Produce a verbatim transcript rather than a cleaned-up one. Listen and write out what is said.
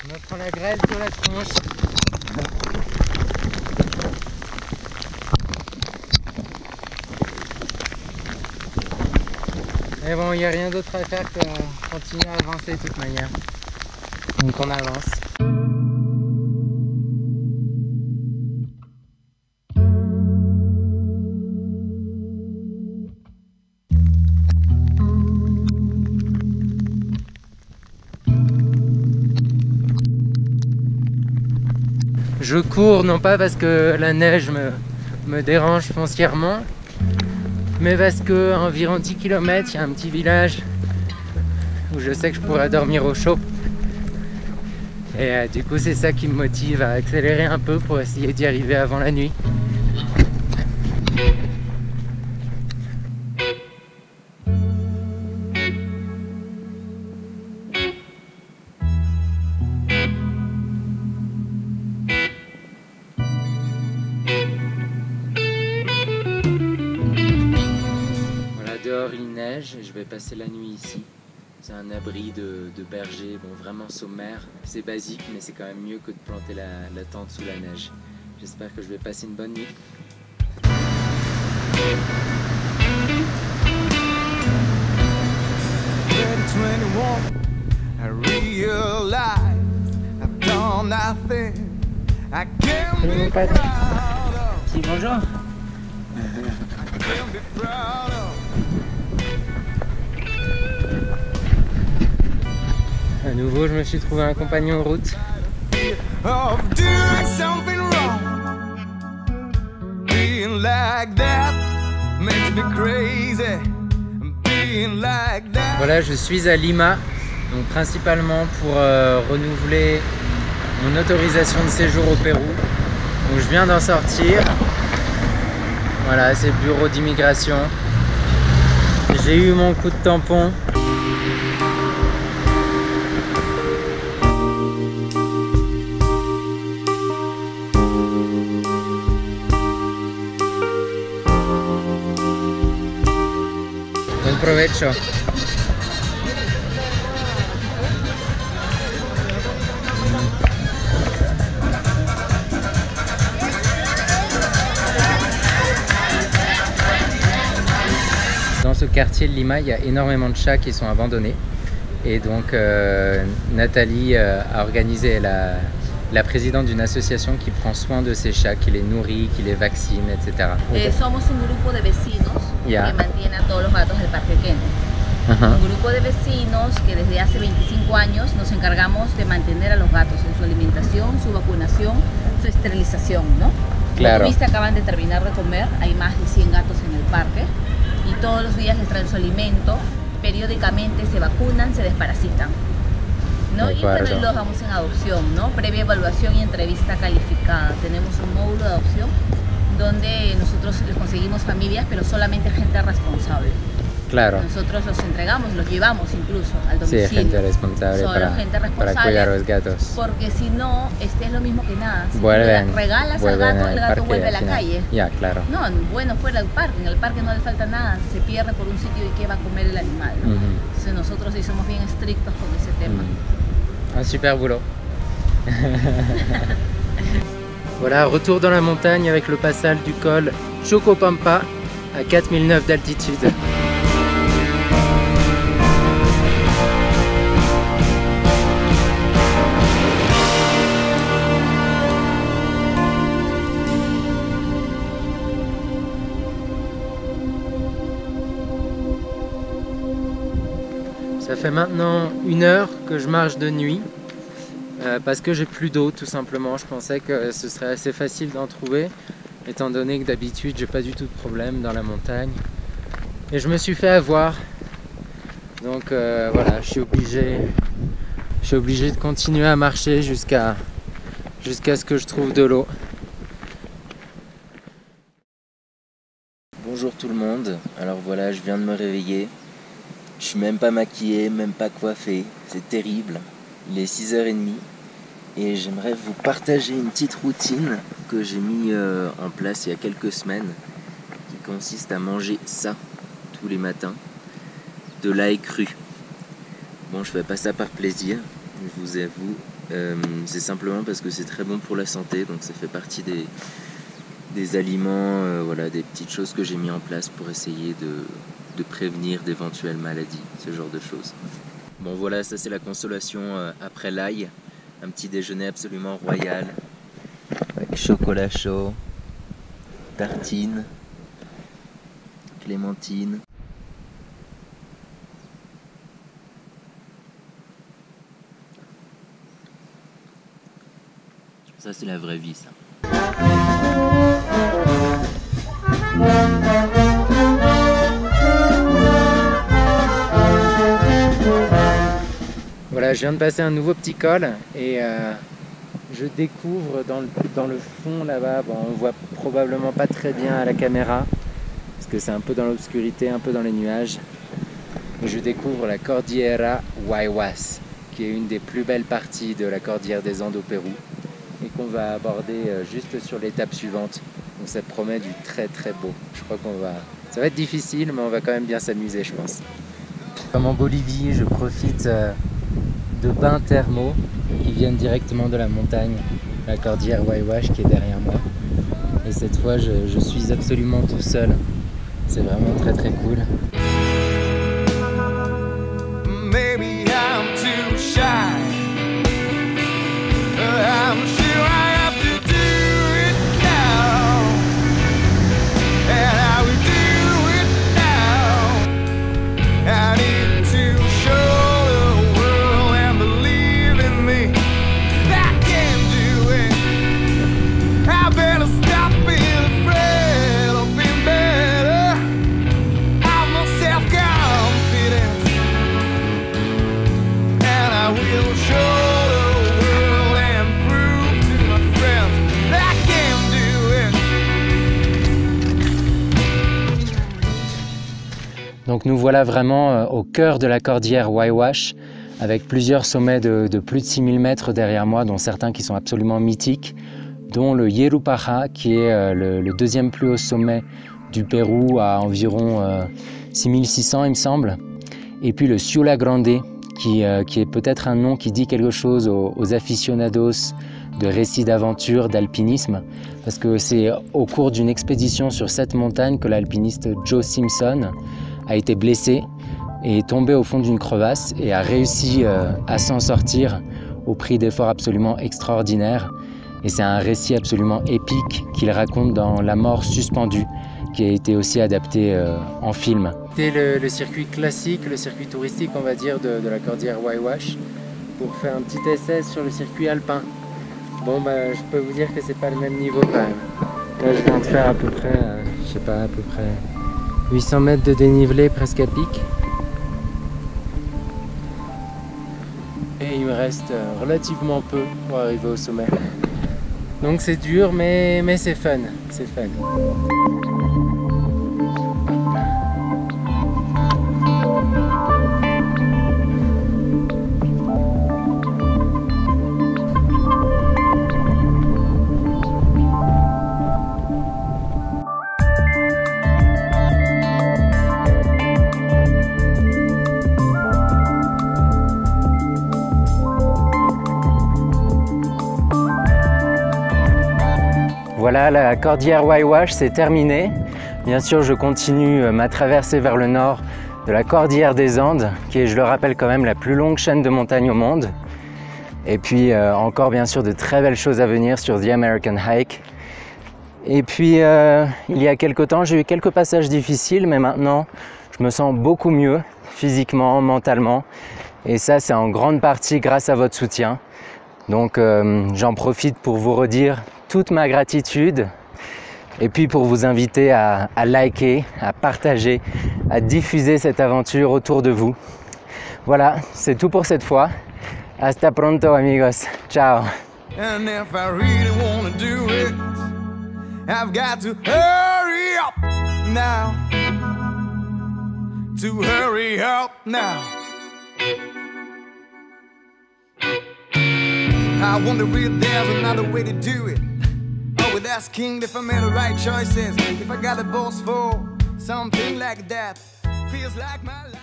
Je me prends la grêle sur la tronche. Mais bon, il n'y a rien d'autre à faire que continuer à avancer de toute manière. Donc on avance. Je cours non pas parce que la neige me, me dérange foncièrement, mais parce que à environ dix kilomètres, il y a un petit village où je sais que je pourrais dormir au chaud. Et euh, du coup, c'est ça qui me motive à accélérer un peu pour essayer d'y arriver avant la nuit. Dehors il neige et je vais passer la nuit ici. C'est un abri de, de berger, bon vraiment sommaire. C'est basique mais c'est quand même mieux que de planter la, la tente sous la neige. J'espère que je vais passer une bonne nuit. Salut mon pote. Dis bonjour. À nouveau, je me suis trouvé un compagnon de route. Voilà, je suis à Lima, donc principalement pour euh, renouveler mon autorisation de séjour au Pérou. Donc je viens d'en sortir. Voilà, c'est le bureau d'immigration. J'ai eu mon coup de tampon. Buen provecho. Dans ce quartier de Lima, il y a énormément de chats qui sont abandonnés. Et donc euh, Nathalie euh, a organisé, la, la présidente d'une association qui prend soin de ces chats, qui les nourrit, qui les vaccine, et cetera. Eh, somos un grupo de vecinos yeah. que mantiene a todos los gatos del Parque Kennedy. Uh-huh. Un grupo de vecinos que desde hace veinticinco años nos encargamos de mantener a los gatos en su alimentación, su vacunación, su esterilización, ¿no? Claro. Como viste, acaban de terminar de comer, hay más de cien gatos en el parque y todos los días les traen su alimento, periódicamente se vacunan, se desparasitan, ¿no? Y bueno, los damos en adopción, ¿no? Previa evaluación y entrevista calificada. Tenemos un módulo de adopción donde nosotros les conseguimos familias, pero solamente gente responsable. Claro. Nosotros los entregamos, los llevamos incluso al domicilio. Sí, gente responsable, Solo para, gente responsable para cuidar a los gatos. Porque si no, este es lo mismo que nada. Si vuelven, regalas vuelven al gato, el gato vuelve a la final. calle. Ya, claro. No, bueno, fuera del parque. En el parque no le falta nada. Se pierde por un sitio y qué va a comer el animal, ¿no? Uh-huh. Entonces nosotros sí somos bien estrictos con ese tema. Uh-huh. Un super boulot. Voilà, retour dans la montagne avec le passage du col Chocopampa à quatre mille neuf d'altitude. Ça fait maintenant une heure que je marche de nuit euh, parce que j'ai plus d'eau tout simplement. Je pensais que ce serait assez facile d'en trouver étant donné que d'habitude j'ai pas du tout de problème dans la montagne. Et je me suis fait avoir. Donc euh, voilà, je suis obligé, je suis obligé de continuer à marcher jusqu'à jusqu'à ce que je trouve de l'eau. Bonjour tout le monde. Alors voilà, je viens de me réveiller. Je suis même pas maquillé, même pas coiffé, c'est terrible. Il est six heures trente et j'aimerais vous partager une petite routine que j'ai mis euh, en place il y a quelques semaines qui consiste à manger ça tous les matins, de l'ail cru. Bon, je fais pas ça par plaisir, je vous avoue, Euh, c'est simplement parce que c'est très bon pour la santé, donc ça fait partie des, des aliments, euh, voilà, des petites choses que j'ai mis en place pour essayer de, de prévenir d'éventuelles maladies, ce genre de choses. Bon voilà, ça c'est la consolation euh, après l'ail, un petit déjeuner absolument royal, avec chocolat chaud, tartines, clémentine. Ça c'est la vraie vie, ça. Voilà, je viens de passer un nouveau petit col et euh, je découvre dans le, dans le fond là-bas, bon, on voit probablement pas très bien à la caméra parce que c'est un peu dans l'obscurité, un peu dans les nuages. Et je découvre la Cordillera Huayhuas, qui est une des plus belles parties de la Cordillère des Andes au Pérou et qu'on va aborder juste sur l'étape suivante. Donc ça promet du très très beau. Je crois qu'on va... Ça va être difficile, mais on va quand même bien s'amuser, je pense. Comme en Bolivie, je profite de bains thermaux qui viennent directement de la montagne, la Cordillère Huayhuas qui est derrière moi. Et cette fois, je, je suis absolument tout seul. C'est vraiment très très cool. Maybe I'm too shy. I'm sure I have to do it now. And I will do it now. I need to show the world and believe in me. I can do it. I better stop being afraid of being better. I'm no self-confidence. And I will show. Donc nous voilà vraiment au cœur de la Cordillère Huayhuas, avec plusieurs sommets de, de plus de six mille mètres derrière moi, dont certains qui sont absolument mythiques, dont le Yerupaja, qui est le, le deuxième plus haut sommet du Pérou, à environ euh, six mille six cents il me semble, et puis le Ciula Grande, qui, euh, qui est peut-être un nom qui dit quelque chose aux, aux aficionados de récits d'aventure, d'alpinisme, parce que c'est au cours d'une expédition sur cette montagne que l'alpiniste Joe Simpson a été blessé et est tombé au fond d'une crevasse et a réussi euh, à s'en sortir au prix d'efforts absolument extraordinaires. Et c'est un récit absolument épique qu'il raconte dans La mort suspendue, qui a été aussi adapté euh, en film. C'était le, le circuit classique, le circuit touristique, on va dire, de, de la Cordillère Huayhuas, pour faire un petit essai sur le circuit alpin. Bon, bah, je peux vous dire que c'est pas le même niveau quand même. Là, je viens de faire à peu près, euh, je sais pas, à peu près huit cents mètres de dénivelé presque à pic. Et il me reste relativement peu pour arriver au sommet. Donc c'est dur, mais, mais c'est fun, c'est fun. Voilà, la Cordillère Huayhuas, c'est terminé. Bien sûr, je continue ma traversée vers le nord de la Cordillère des Andes, qui est, je le rappelle quand même, la plus longue chaîne de montagnes au monde. Et puis euh, encore bien sûr de très belles choses à venir sur The American Hike. Et puis euh, il y a quelques temps, j'ai eu quelques passages difficiles, mais maintenant je me sens beaucoup mieux physiquement, mentalement. Et ça, c'est en grande partie grâce à votre soutien. Donc euh, j'en profite pour vous redire toute ma gratitude et puis pour vous inviter à, à liker, à partager, à diffuser cette aventure autour de vous. Voilà, c'est tout pour cette fois. Hasta pronto, amigos. Ciao. And if I really want to do it, I've got to hurry up now. To hurry up now. I wonder if there's another way to do it. Always asking if I made the right choices. If I got a boss for something like that. Feels like my life.